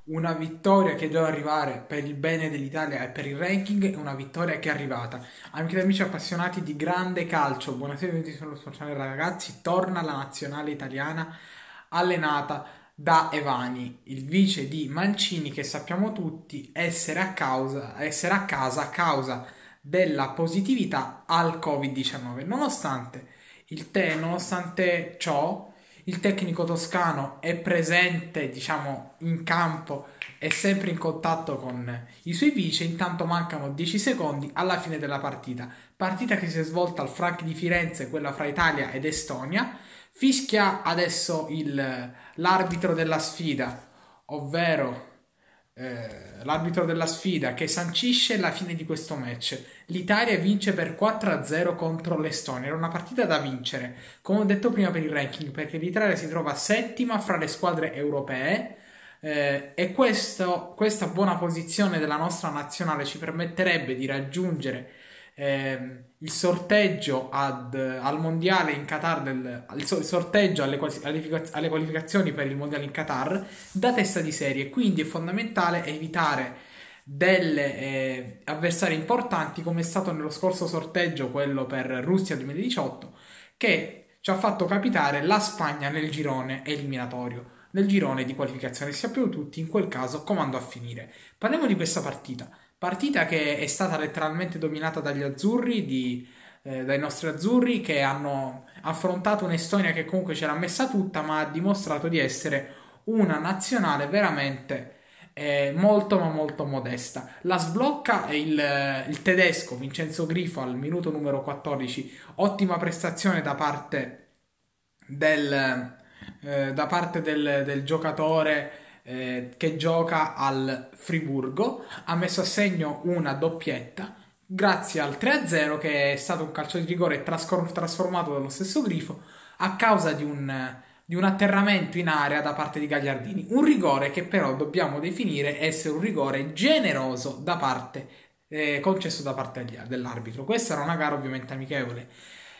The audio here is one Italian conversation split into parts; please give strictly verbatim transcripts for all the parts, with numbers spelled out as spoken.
Una vittoria che doveva arrivare per il bene dell'Italia e per il ranking, e una vittoria che è arrivata. Amici ed amici appassionati di grande calcio, buonasera, benvenuti sullo speciale ragazzi. Torna la nazionale italiana allenata da Evani, il vice di Mancini, che sappiamo tutti essere a causa, essere a casa a causa della positività al covid diciannove. Nonostante il te, nonostante ciò, il tecnico toscano è presente, diciamo, in campo, è sempre in contatto con i suoi vice. Intanto mancano dieci secondi alla fine della partita. Partita che si è svolta al Franchi di Firenze, quella fra Italia ed Estonia. Fischia adesso il, l'arbitro della sfida, ovvero eh, l'arbitro della sfida che sancisce la fine di questo match. L'Italia vince per quattro a zero contro l'Estonia. Era una partita da vincere, come ho detto prima per il ranking, perché l'Italia si trova settima fra le squadre europee. Eh, e questo, questa buona posizione della nostra nazionale ci permetterebbe di raggiungere ehm, il sorteggio ad- al mondiale in Qatar, del, il so- il sorteggio alle, quasi- alle alle qualificazioni per il mondiale in Qatar da testa di serie. Quindi è fondamentale evitare delle eh, avversari importanti, come è stato nello scorso sorteggio, quello per Russia duemiladiciotto, che ci ha fatto capitare la Spagna nel girone eliminatorio, nel girone di qualificazione. Sappiamo tutti in quel caso come andò a finire. Parliamo di questa partita. Partita che è stata letteralmente dominata dagli azzurri, di, eh, dai nostri azzurri, che hanno affrontato un'Estonia che comunque ce l'ha messa tutta, ma ha dimostrato di essere una nazionale veramente eh, molto ma molto modesta. La sblocca il, il tedesco Vincenzo Grifo al minuto numero quattordici. Ottima prestazione da parte del, eh, da parte del, del giocatore eh, che gioca al Friburgo. Ha messo a segno una doppietta grazie al tre a zero, che è stato un calcio di rigore trascor- trasformato dallo stesso Grifo a causa di un, di un atterramento in area da parte di Gagliardini. Un rigore che però dobbiamo definire essere un rigore generoso da parte eh, concesso da parte degli- dell'arbitro. Questa era una gara ovviamente amichevole.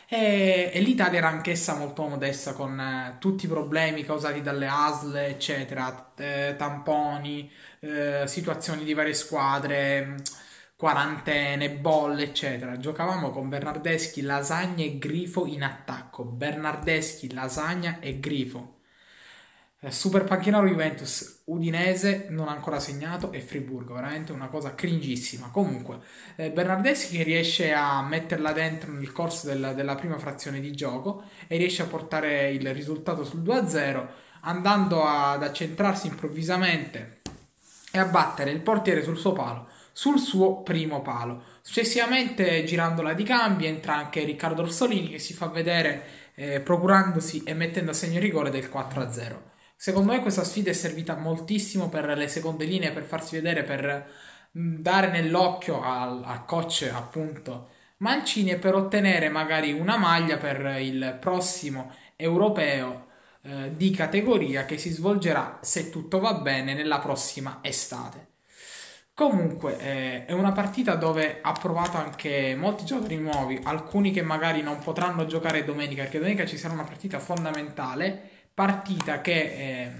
E, e l'Italia era anch'essa molto modesta, con eh, tutti i problemi causati dalle A S L, eccetera, eh, tamponi, eh, situazioni di varie squadre, mh, quarantene, bolle, eccetera. Giocavamo con Bernardeschi, Lasagna e Grifo in attacco. Bernardeschi, Lasagna e Grifo. Eh, Super Panchinaro Juventus, Udinese non ha ancora segnato, e Friburgo, veramente una cosa cringissima. Comunque, eh, Bernardeschi che riesce a metterla dentro nel corso del- della prima frazione di gioco e riesce a portare il risultato sul due a zero, andando ad accentrarsi improvvisamente e a battere il portiere sul suo palo, sul suo primo palo. Successivamente, girandola di cambi, entra anche Riccardo Orsolini, che si fa vedere eh, procurandosi e mettendo a segno il rigore del quattro a zero. Secondo me questa sfida è servita moltissimo per le seconde linee, per farsi vedere, per mh, dare nell'occhio al, al coach, appunto, Mancini, e per ottenere magari una maglia per il prossimo europeo eh, di categoria, che si svolgerà, se tutto va bene, nella prossima estate. Comunque, eh, è una partita dove ha provato anche molti giocatori nuovi, alcuni che magari non potranno giocare domenica, perché domenica ci sarà una partita fondamentale, partita che eh,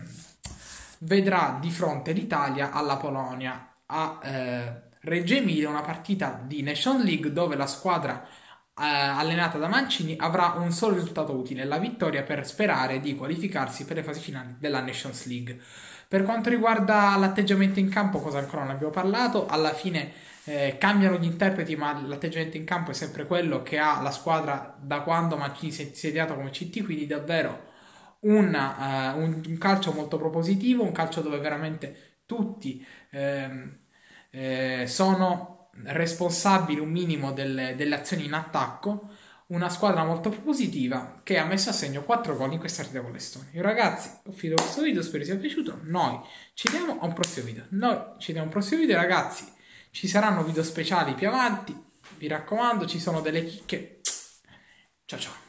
vedrà di fronte l'Italia alla Polonia, a eh, Reggio Emilia, una partita di Nations League dove la squadra eh, allenata da Mancini avrà un solo risultato utile, la vittoria, per sperare di qualificarsi per le fasi finali della Nations League. Per quanto riguarda l'atteggiamento in campo, cosa ancora non abbiamo parlato, alla fine eh, cambiano gli interpreti, ma l'atteggiamento in campo è sempre quello che ha la squadra da quando Mancini si è insediato come C T, quindi davvero una, eh, un, un calcio molto propositivo, un calcio dove veramente tutti ehm, eh, sono responsabili un minimo delle, delle azioni in attacco. Una squadra molto propositiva che ha messo a segno quattro gol in questa partita con l'Estonia. Io ragazzi, ho finito questo video, spero vi sia piaciuto. Noi ci vediamo a un prossimo video. Noi ci vediamo a un prossimo video, ragazzi. Ci saranno video speciali più avanti. Vi raccomando, ci sono delle chicche. Ciao ciao.